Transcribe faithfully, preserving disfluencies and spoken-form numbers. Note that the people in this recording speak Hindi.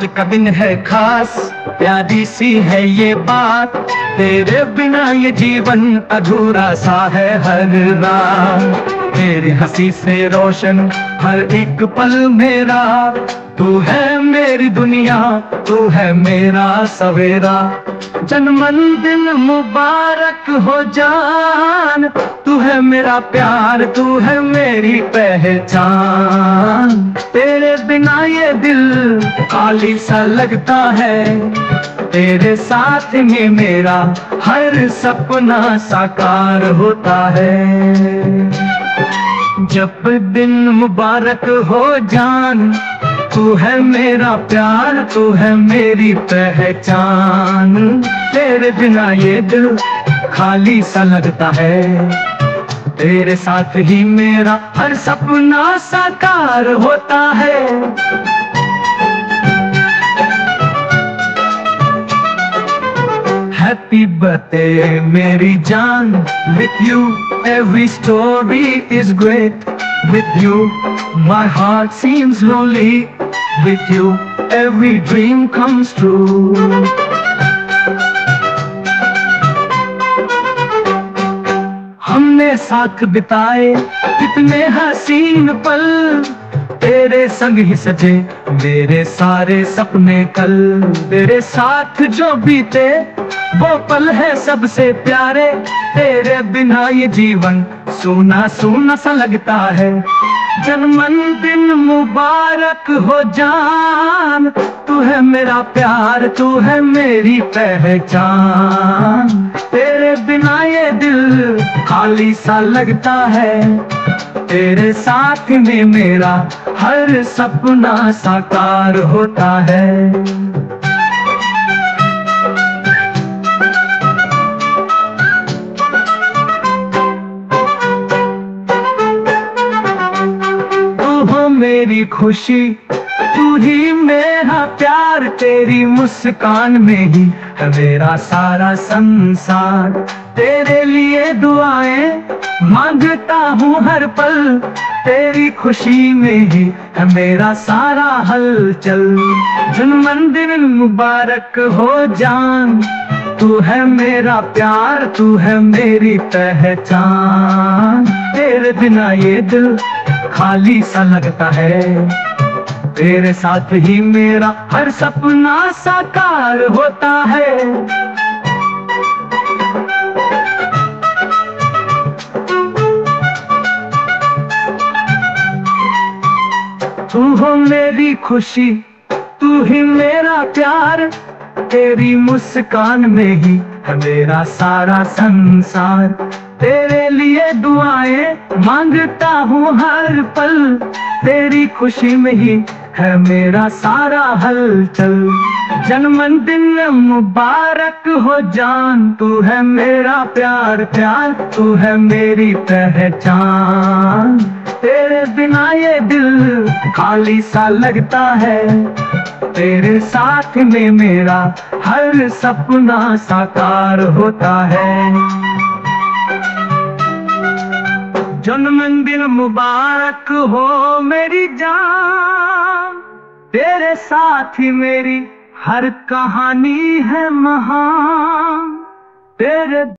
आज का दिन है खास, प्यारी सी है ये बात, तेरे बिना ये जीवन अधूरा सा है हर रात। तेरी हंसी से रोशन हर एक पल मेरा, तू है मेरी दुनिया, तू है मेरा सवेरा। जन्मदिन मुबारक हो जान, तू है मेरा प्यार, तू है मेरी पहचान। तेरे बिना ये दिल खाली सा लगता है, तेरे साथ में मेरा हर सपना साकार होता है। जब दिन मुबारक हो जान, तू है मेरा प्यार, तू है मेरी पहचान। तेरे बिना ये दिल खाली सा लगता है, तेरे साथ ही मेरा हर सपना साकार होता है। Happy birthday मेरी जान, with you every story is great, with you my heart seems lonely, with you every dream comes true। हमने साथ बिताए कितने हसीन पल, तेरे संग ही सजे मेरे सारे सपने कल। तेरे साथ जो बीते वो पल है सबसे प्यारे, तेरे बिना ये जीवन सूना सूना सा लगता है। जन्मदिन मुबारक हो जान, तू है मेरा प्यार, तू है मेरी पहचान। तेरे बिना ये दिल खाली सा लगता है, तेरे साथ में मेरा हर सपना साकार होता है। मेरी खुशी तू ही मेरा प्यार, तेरी मुस्कान में ही है मेरा सारा संसार। तेरे लिए दुआएं मांगता हूँ हर पल, तेरी खुशी में ही है मेरा सारा हलचल। जन्मदिन मुबारक हो जान, तू है मेरा प्यार, तू है मेरी पहचान। तेरे बिना ये दिल खाली सा लगता है, तेरे साथ ही मेरा हर सपना साकार होता है। तू हो मेरी खुशी, तू ही मेरा प्यार, तेरी मुस्कान में ही है मेरा सारा संसार। तेरे लिए दुआएं मांगता हूँ हर पल, तेरी खुशी में ही है मेरा सारा हलचल। जन्मदिन मुबारक हो जान, तू है मेरा प्यार प्यार, तू है मेरी पहचान। तेरे बिना ये दिल खाली सा लगता है, तेरे साथ में मेरा हर सपना साकार होता है। जन्मदिन मुबारक हो मेरी जान, तेरे साथ ही मेरी हर कहानी है महान। तेरे